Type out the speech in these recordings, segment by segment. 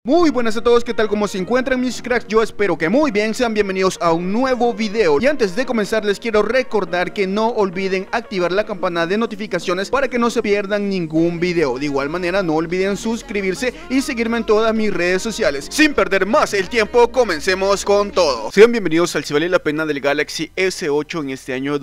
Muy buenas a todos, ¿qué tal? ¿Cómo se encuentran mis cracks? Yo espero que muy bien, sean bienvenidos a un nuevo video. Y antes de comenzar les quiero recordar que no olviden activar la campana de notificaciones para que no se pierdan ningún video. De igual manera no olviden suscribirse y seguirme en todas mis redes sociales. Sin perder más el tiempo, comencemos con todo. Sean bienvenidos al Si Vale la Pena del Galaxy S8 en este año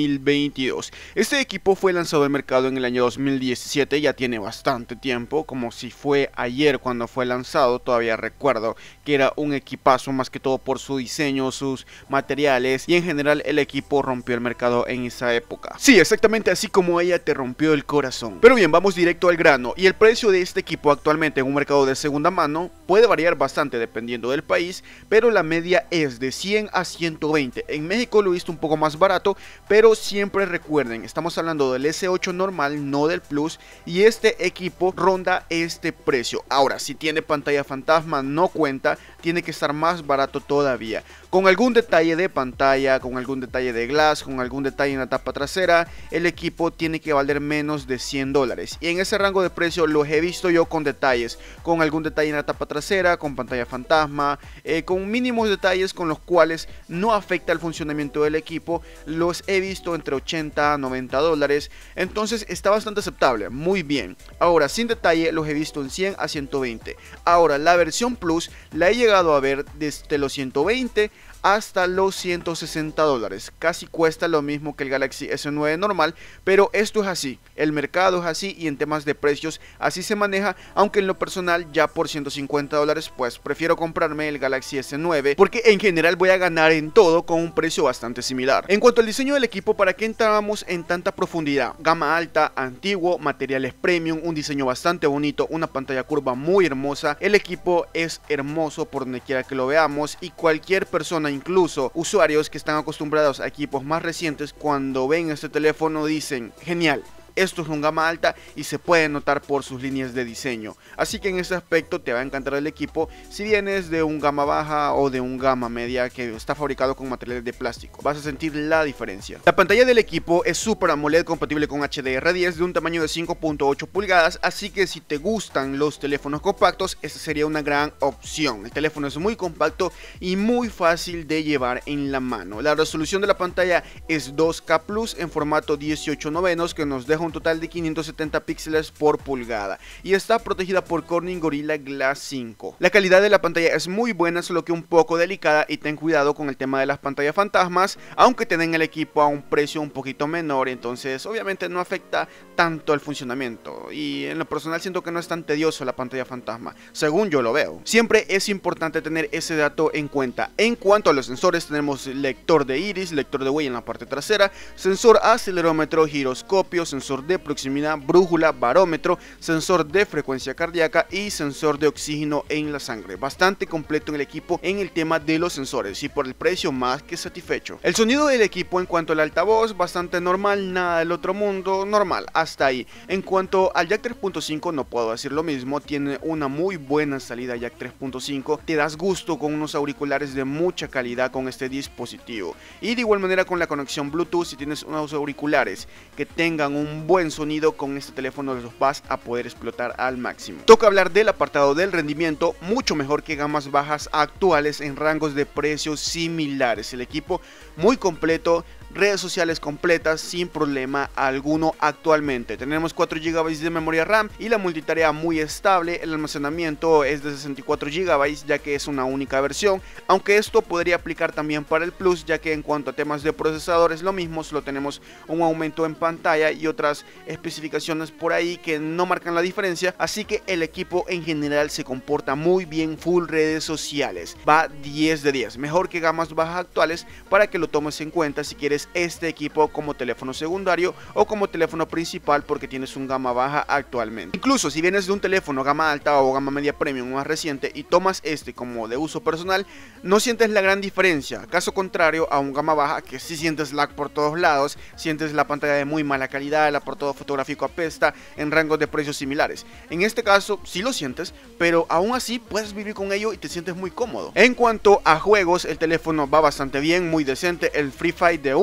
2022. Este equipo fue lanzado al mercado en el año 2017, ya tiene bastante tiempo, como si fue ayer cuando fue lanzado. Todavía recuerdo que era un equipazo, más que todo por su diseño, sus materiales, y en general el equipo rompió el mercado en esa época. Sí, exactamente así como ella te rompió el corazón. Pero bien, vamos directo al grano. Y el precio de este equipo actualmente en un mercado de segunda mano puede variar bastante dependiendo del país, pero la media es de 100 a 120. En México lo he visto un poco más barato, pero siempre recuerden, estamos hablando del S8 normal, no del Plus, y este equipo ronda este precio. Ahora, si tiene pantalla fantasma no cuenta, tiene que estar más barato todavía, con algún detalle de pantalla, con algún detalle de glass, con algún detalle en la tapa trasera. El equipo tiene que valer menos de $100, y en ese rango de precio los he visto yo con detalles, con algún detalle en la tapa trasera, con pantalla fantasma, con mínimos detalles con los cuales no afecta el funcionamiento del equipo. Los he visto entre 80 a 90 dólares, entonces está bastante aceptable, muy bien. Ahora, sin detalle los he visto en 100 a 120. Ahora, la versión Plus la he llegado a ver desde los 120 hasta los 160 dólares. Casi cuesta lo mismo que el Galaxy S9 normal, pero esto es así, el mercado es así y en temas de precios así se maneja, aunque en lo personal ya por 150 dólares pues prefiero comprarme el Galaxy S9 porque en general voy a ganar en todo con un precio bastante similar. En cuanto al diseño del equipo, ¿para qué entrábamos en tanta profundidad? Gama alta, antiguo, materiales premium, un diseño bastante bonito, una pantalla curva muy hermosa. El equipo es hermoso por donde quiera que lo veamos, y cualquier persona, incluso usuarios que están acostumbrados a equipos más recientes, cuando ven este teléfono dicen: genial, esto es un gama alta y se puede notar por sus líneas de diseño. Así que en ese aspecto te va a encantar el equipo. Si vienes de un gama baja o de un gama media que está fabricado con materiales de plástico, vas a sentir la diferencia. La pantalla del equipo es Super AMOLED compatible con HDR10 de un tamaño de 5.8 pulgadas, así que si te gustan los teléfonos compactos, esta sería una gran opción. El teléfono es muy compacto y muy fácil de llevar en la mano. La resolución de la pantalla es 2K Plus en formato 18:9, que nos deja un total de 570 píxeles por pulgada, y está protegida por Corning Gorilla Glass 5. La calidad de la pantalla es muy buena, solo que un poco delicada, y ten cuidado con el tema de las pantallas fantasmas, aunque te den el equipo a un precio un poquito menor, entonces obviamente no afecta tanto el funcionamiento, y en lo personal siento que no es tan tedioso la pantalla fantasma, según yo lo veo. Siempre es importante tener ese dato en cuenta. En cuanto a los sensores, tenemos lector de iris, lector de huella en la parte trasera, sensor acelerómetro, giroscopio, sensor de proximidad, brújula, barómetro, sensor de frecuencia cardíaca y sensor de oxígeno en la sangre. Bastante completo en el equipo en el tema de los sensores, y por el precio más que satisfecho. El sonido del equipo en cuanto al altavoz, bastante normal, nada del otro mundo, normal, hasta ahí. En cuanto al jack 3.5 no puedo decir lo mismo, tiene una muy buena salida jack 3.5, te das gusto con unos auriculares de mucha calidad con este dispositivo, y de igual manera con la conexión Bluetooth. Si tienes unos auriculares que tengan un buen sonido, con este teléfono los vas a poder explotar al máximo. Toca hablar del apartado del rendimiento, mucho mejor que gamas bajas actuales en rangos de precios similares. El equipo muy completo, redes sociales completas sin problema alguno actualmente. Tenemos 4 GB de memoria RAM y la multitarea muy estable. El almacenamiento es de 64 GB, ya que es una única versión, aunque esto podría aplicar también para el Plus, ya que en cuanto a temas de procesador es lo mismo, solo tenemos un aumento en pantalla y otras especificaciones por ahí que no marcan la diferencia. Así que el equipo en general se comporta muy bien, full redes sociales, va 10 de 10, mejor que gamas bajas actuales, para que lo tomes en cuenta si quieres este equipo como teléfono secundario o como teléfono principal, porque tienes un gama baja actualmente. Incluso si vienes de un teléfono gama alta o gama media premium más reciente y tomas este como de uso personal, no sientes la gran diferencia, caso contrario a un gama baja que sí sientes lag por todos lados, sientes la pantalla de muy mala calidad, el apartado fotográfico apesta en rangos de precios similares. En este caso sí lo sientes, pero aún así puedes vivir con ello y te sientes muy cómodo. En cuanto a juegos, el teléfono va bastante bien, muy decente. El Free Fire de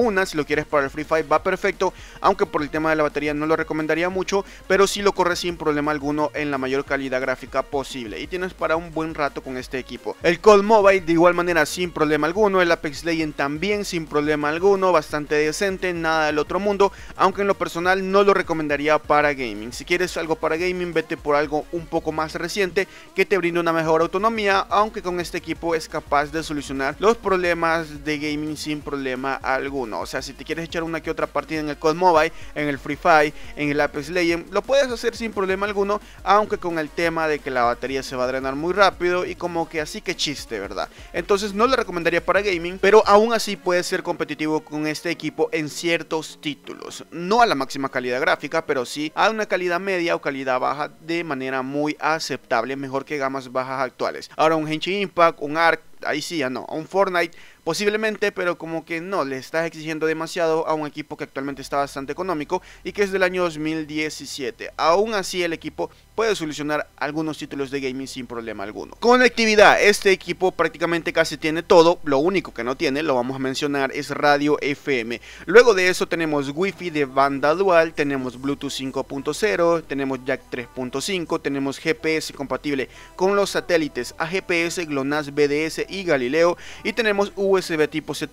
una, si lo quieres para el Free Fire va perfecto, aunque por el tema de la batería no lo recomendaría mucho, pero sí lo corre sin problema alguno en la mayor calidad gráfica posible y tienes para un buen rato con este equipo. El COD Mobile de igual manera sin problema alguno, el Apex Legends también sin problema alguno, bastante decente, nada del otro mundo, aunque en lo personal no lo recomendaría para gaming. Si quieres algo para gaming, vete por algo un poco más reciente que te brinde una mejor autonomía, aunque con este equipo es capaz de solucionar los problemas de gaming sin problema alguno. O sea, si te quieres echar una que otra partida en el COD Mobile, en el Free Fire, en el Apex Legends, lo puedes hacer sin problema alguno, aunque con el tema de que la batería se va a drenar muy rápido y como que así que chiste, ¿verdad? Entonces no lo recomendaría para gaming, pero aún así puedes ser competitivo con este equipo en ciertos títulos. No a la máxima calidad gráfica, pero sí a una calidad media o calidad baja de manera muy aceptable, mejor que gamas bajas actuales. Ahora un Genshin Impact, un Ark, ahí sí ya no, a un Fortnite posiblemente, pero como que no, le estás exigiendo demasiado a un equipo que actualmente está bastante económico y que es del año 2017. Aún así el equipo puede solucionar algunos títulos de gaming sin problema alguno. Conectividad, este equipo prácticamente casi tiene todo, lo único que no tiene, lo vamos a mencionar, es radio FM. Luego de eso tenemos Wi-Fi de banda dual, tenemos Bluetooth 5.0, tenemos Jack 3.5, tenemos GPS compatible con los satélites AGPS, GLONASS, BDS y Galileo, y tenemos USB tipo C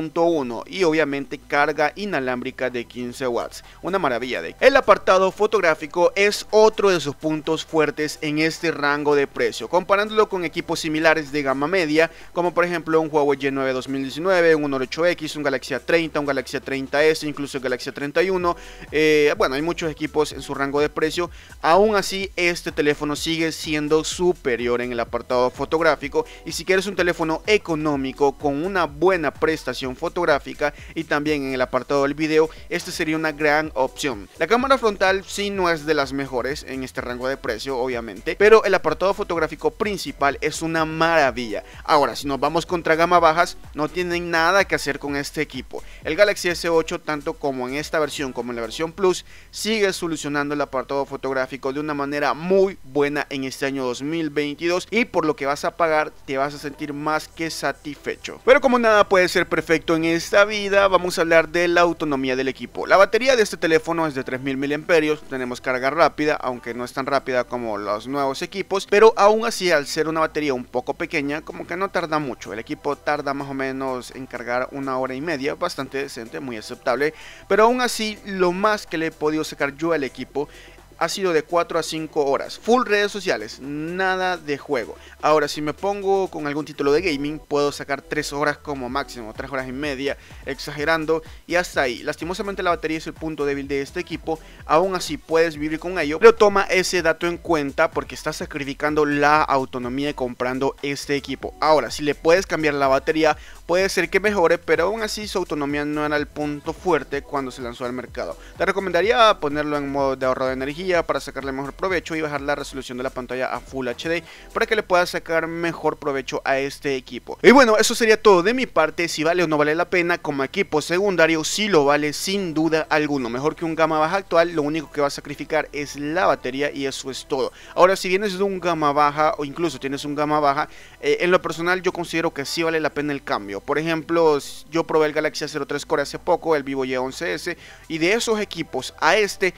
3.1 y obviamente carga inalámbrica de 15 watts. Una maravilla. El apartado fotográfico es otro de sus puntos fuertes en este rango de precio, comparándolo con equipos similares de gama media, como por ejemplo un Huawei G9 2019, un Honor 8X, un Galaxy A30, un Galaxy A30s, incluso el Galaxy A31. Bueno, hay muchos equipos en su rango de precio. Aún así, este teléfono sigue siendo superior en el apartado fotográfico, y si quieres un teléfono económico con una buena prestación fotográfica y también en el apartado del video, este sería una gran opción. La cámara frontal sí no es de las mejores en este rango de precio, obviamente, pero el apartado fotográfico principal es una maravilla. Ahora, si nos vamos contra gama bajas, no tienen nada que hacer con este equipo. El Galaxy S8, tanto como en esta versión como en la versión Plus, sigue solucionando el apartado fotográfico de una manera muy buena en este año 2022, y por lo que vas a pagar te vas a sentir más que satisfecho. Pero como nada puede ser perfecto en esta vida, vamos a hablar de la autonomía del equipo. La batería de este teléfono es de 3000 mAh, tenemos carga rápida, aunque no es tan rápida como los nuevos equipos, pero aún así, al ser una batería un poco pequeña, como que no tarda mucho. El equipo tarda más o menos en cargar 1 hora y media, bastante decente, muy aceptable, pero aún así lo más que le he podido sacar yo al equipo ha sido de 4 a 5 horas, full redes sociales, nada de juego. Ahora, si me pongo con algún título de gaming, puedo sacar 3 horas como máximo, 3 horas y media, exagerando, y hasta ahí. Lastimosamente la batería es el punto débil de este equipo, aún así puedes vivir con ello, pero toma ese dato en cuenta porque estás sacrificando la autonomía comprando este equipo. Ahora, si le puedes cambiar la batería, puede ser que mejore, pero aún así su autonomía no era el punto fuerte cuando se lanzó al mercado. Te recomendaría ponerlo en modo de ahorro de energía para sacarle mejor provecho y bajar la resolución de la pantalla a Full HD para que le puedas sacar mejor provecho a este equipo. Y bueno, eso sería todo de mi parte. Si vale o no vale la pena como equipo secundario, sí lo vale sin duda alguno. Mejor que un gama baja actual, lo único que va a sacrificar es la batería y eso es todo. Ahora, si vienes de un gama baja o incluso tienes un gama baja, en lo personal yo considero que sí vale la pena el cambio. Por ejemplo, yo probé el Galaxy A03 Core hace poco, el Vivo Y11S, y de esos equipos a este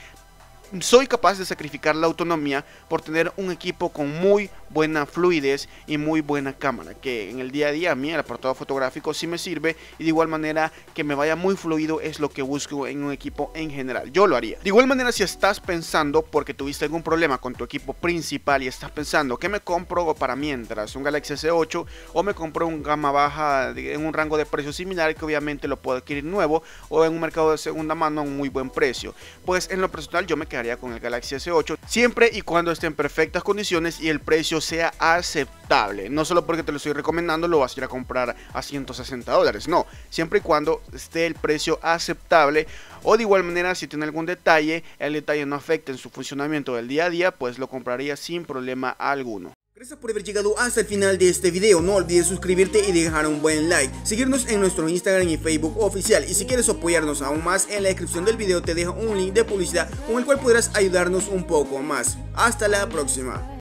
soy capaz de sacrificar la autonomía por tener un equipo con muy buena fluidez y muy buena cámara, que en el día a día a mí el apartado fotográfico sí me sirve, y de igual manera que me vaya muy fluido es lo que busco en un equipo en general. Yo lo haría. De igual manera, si estás pensando, porque tuviste algún problema con tu equipo principal y estás pensando ¿qué me compro para mientras? ¿Un Galaxy S8 o me compro un gama baja en un rango de precio similar que obviamente lo puedo adquirir nuevo o en un mercado de segunda mano a un muy buen precio? Pues en lo personal yo me quedaría con el Galaxy S8 siempre y cuando esté en perfectas condiciones y el precio sea aceptable. No solo porque te lo estoy recomendando lo vas a ir a comprar a $160, no, siempre y cuando esté el precio aceptable, o de igual manera si tiene algún detalle, el detalle no afecte en su funcionamiento del día a día, pues lo compraría sin problema alguno. Gracias por haber llegado hasta el final de este video. No olvides suscribirte y dejar un buen like, seguirnos en nuestro Instagram y Facebook oficial, y si quieres apoyarnos aún más, en la descripción del video te dejo un link de publicidad con el cual podrás ayudarnos un poco más. Hasta la próxima.